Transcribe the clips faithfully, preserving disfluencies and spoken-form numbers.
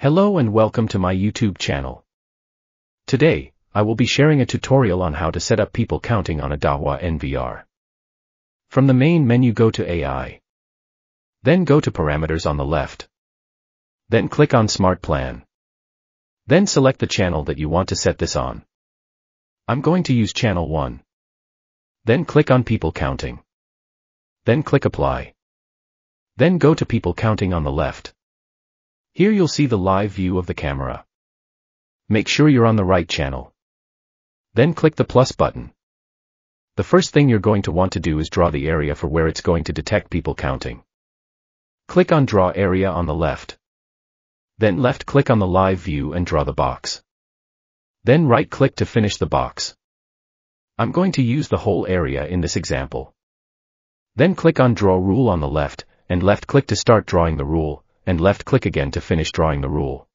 Hello and welcome to my YouTube channel. Today, I will be sharing a tutorial on how to set up people counting on a Dahua N V R. From the main menu go to A I. Then go to Parameters on the left. Then click on Smart Plan. Then select the channel that you want to set this on. I'm going to use channel one. Then click on People Counting. Then click Apply. Then go to People Counting on the left. Here you'll see the live view of the camera. Make sure you're on the right channel. Then click the plus button. The first thing you're going to want to do is draw the area for where it's going to detect people counting. Click on Draw Area on the left. Then left click on the live view and draw the box. Then right click to finish the box. I'm going to use the whole area in this example. Then click on Draw Rule on the left, and left click to start drawing the rule, and left click again to finish drawing the rule.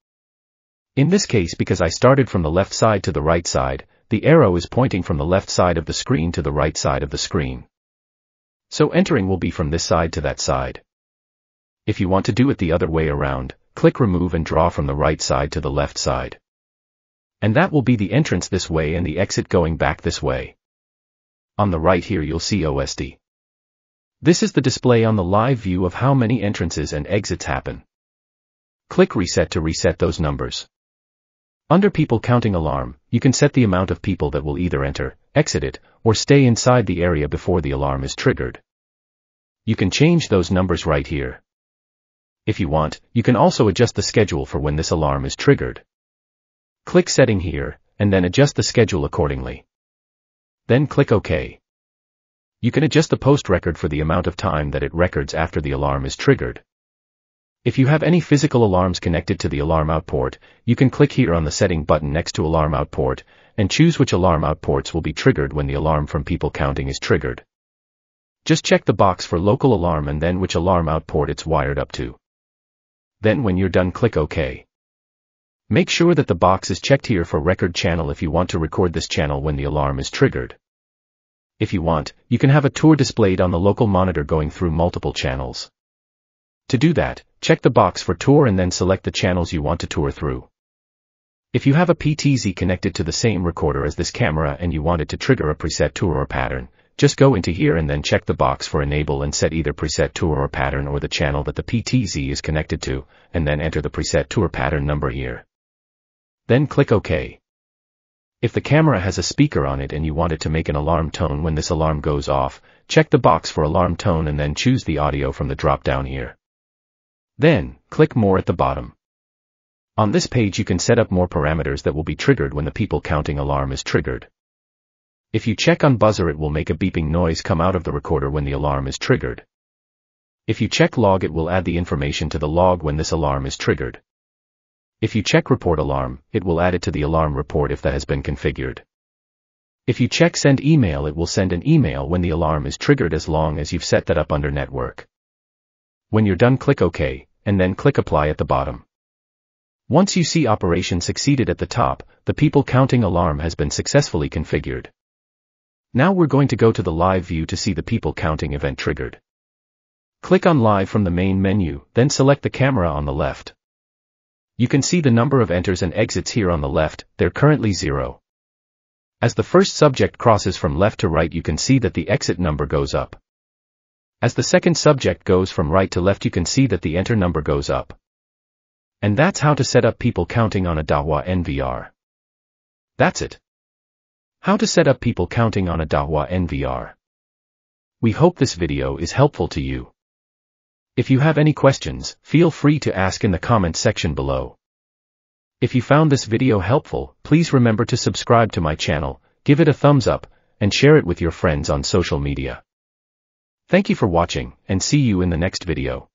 In this case, because I started from the left side to the right side, the arrow is pointing from the left side of the screen to the right side of the screen. So entering will be from this side to that side. If you want to do it the other way around, click Remove and draw from the right side to the left side. And that will be the entrance this way and the exit going back this way. On the right here you'll see O S D. This is the display on the live view of how many entrances and exits happen. Click Reset to reset those numbers. Under People Counting Alarm, you can set the amount of people that will either enter, exit it, or stay inside the area before the alarm is triggered. You can change those numbers right here. If you want, you can also adjust the schedule for when this alarm is triggered. Click Setting here, and then adjust the schedule accordingly. Then click OK. You can adjust the post record for the amount of time that it records after the alarm is triggered. If you have any physical alarms connected to the alarm out port, you can click here on the setting button next to alarm out port, and choose which alarm out ports will be triggered when the alarm from people counting is triggered. Just check the box for local alarm and then which alarm out port it's wired up to. Then when you're done, click OK. Make sure that the box is checked here for record channel if you want to record this channel when the alarm is triggered. If you want, you can have a tour displayed on the local monitor going through multiple channels. To do that, check the box for tour and then select the channels you want to tour through. If you have a P T Z connected to the same recorder as this camera and you want it to trigger a preset tour or pattern, just go into here and then check the box for enable and set either preset tour or pattern or the channel that the P T Z is connected to, and then enter the preset tour pattern number here. Then click OK. If the camera has a speaker on it and you want it to make an alarm tone when this alarm goes off, check the box for alarm tone and then choose the audio from the drop-down here. Then, click More at the bottom. On this page you can set up more parameters that will be triggered when the people counting alarm is triggered. If you check on buzzer, it will make a beeping noise come out of the recorder when the alarm is triggered. If you check log, it will add the information to the log when this alarm is triggered. If you check report alarm, it will add it to the alarm report if that has been configured. If you check send email, it will send an email when the alarm is triggered as long as you've set that up under network. When you're done, click OK, and then click Apply at the bottom. Once you see Operation Succeeded at the top, the people counting alarm has been successfully configured. Now we're going to go to the live view to see the people counting event triggered. Click on Live from the main menu, then select the camera on the left. You can see the number of enters and exits here on the left, they're currently zero. As the first subject crosses from left to right, you can see that the exit number goes up. As the second subject goes from right to left, you can see that the enter number goes up. And that's how to set up people counting on a Dahua N V R. That's it. How to set up people counting on a Dahua N V R. We hope this video is helpful to you. If you have any questions, feel free to ask in the comments section below. If you found this video helpful, please remember to subscribe to my channel, give it a thumbs up, and share it with your friends on social media. Thank you for watching, and see you in the next video.